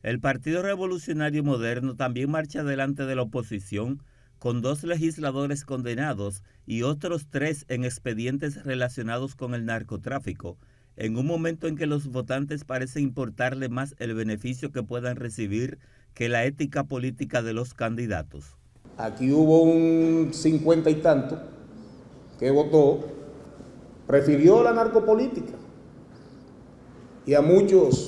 El Partido Revolucionario Moderno también marcha delante de la oposición con 2 legisladores condenados y otros 3 en expedientes relacionados con el narcotráfico, en un momento en que los votantes parece importarle más el beneficio que puedan recibir que la ética política de los candidatos. Aquí hubo un 50 y tanto que votó, prefirió la narcopolítica, y a muchos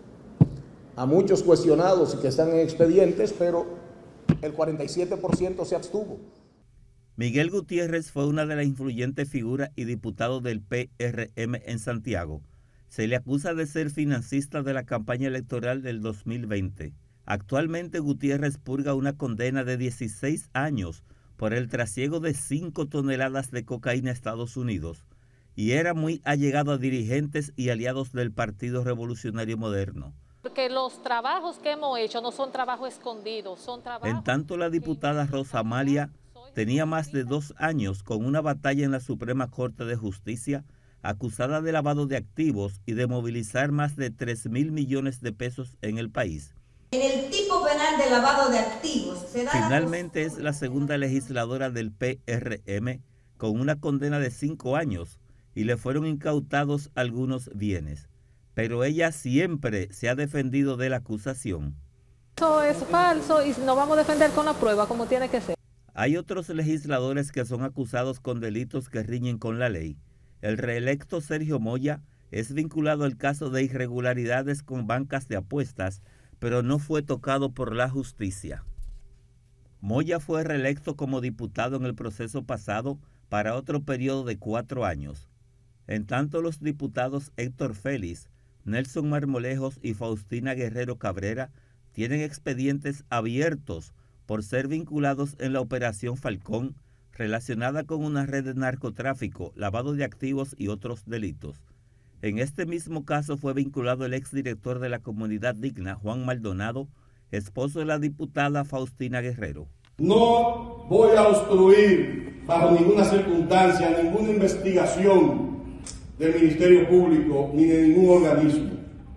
cuestionados y que están en expedientes, pero el 47% se abstuvo. Miguel Gutiérrez fue una de las influyentes figuras y diputado del PRM en Santiago. Se le acusa de ser financista de la campaña electoral del 2020. Actualmente Gutiérrez purga una condena de 16 años por el trasiego de 5 toneladas de cocaína a Estados Unidos y era muy allegado a dirigentes y aliados del Partido Revolucionario Moderno. Porque los trabajos que hemos hecho no son trabajos escondidos, son trabajos... En tanto, la diputada Rosa Amalia tenía más de 2 años con una batalla en la Suprema Corte de Justicia, acusada de lavado de activos y de movilizar más de 3.000 millones de pesos en el país. En el tipo penal de lavado de activos se da... Finalmente es la segunda legisladora del PRM con una condena de 5 años y le fueron incautados algunos bienes. Pero ella siempre se ha defendido de la acusación. Eso es falso y nos vamos a defender con la prueba como tiene que ser. Hay otros legisladores que son acusados con delitos que riñen con la ley. El reelecto Sergio Moya es vinculado al caso de irregularidades con bancas de apuestas, pero no fue tocado por la justicia. Moya fue reelecto como diputado en el proceso pasado para otro periodo de 4 años. En tanto, los diputados Héctor Félix, Nelson Marmolejos y Faustina Guerrero Cabrera tienen expedientes abiertos por ser vinculados en la Operación Falcón, relacionada con una red de narcotráfico, lavado de activos y otros delitos. En este mismo caso fue vinculado el exdirector de la Comunidad Digna, Juan Maldonado, esposo de la diputada Faustina Guerrero. No voy a obstruir bajo ninguna circunstancia ninguna investigación del Ministerio Público ni de ningún organismo.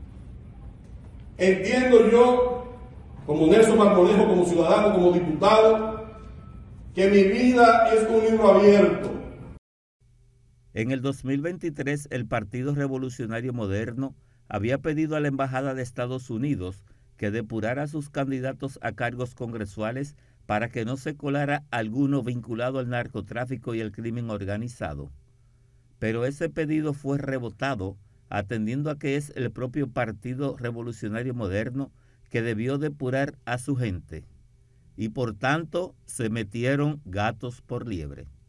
Entiendo yo, como Nelson Marmolejo, como ciudadano, como diputado, que mi vida es un libro abierto. En el 2023, el Partido Revolucionario Moderno había pedido a la Embajada de Estados Unidos que depurara a sus candidatos a cargos congresuales para que no se colara alguno vinculado al narcotráfico y al crimen organizado. Pero ese pedido fue rebotado, atendiendo a que es el propio Partido Revolucionario Moderno que debió depurar a su gente. Y por tanto se metieron gatos por liebre.